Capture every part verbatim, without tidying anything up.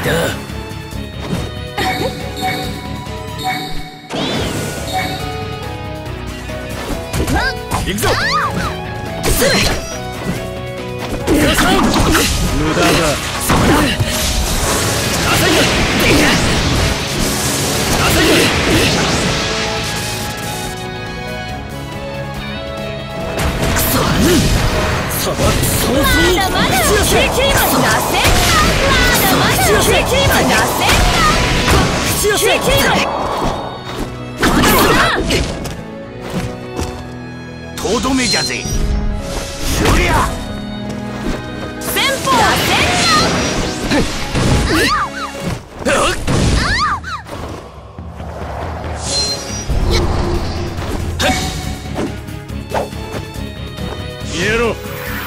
行くぞ。皆さん無駄だ。そうだ。朝日朝日くそさばそうそう。まだまだ切り切りませんか。まだまだ切り切りませんか。口寄せ切り切りとどめじゃぜ。そりゃ先方は消えろ。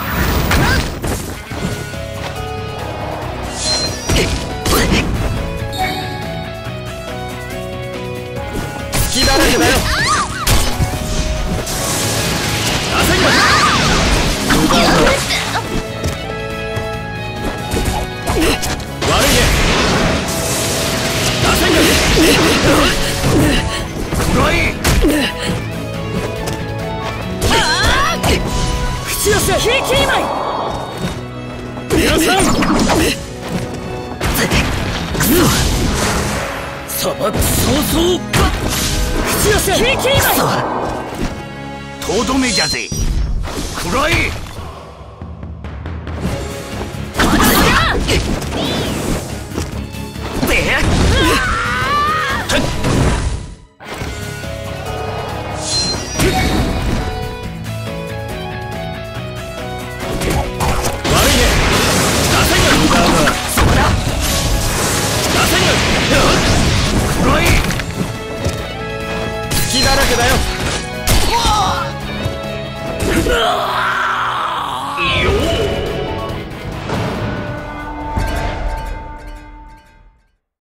隙だらけだよ。口寄せひりきりまい。皆さんさばくそうそう。口寄せひりきりまい。とどめじゃぜ。くらえ。隙だらけだよ。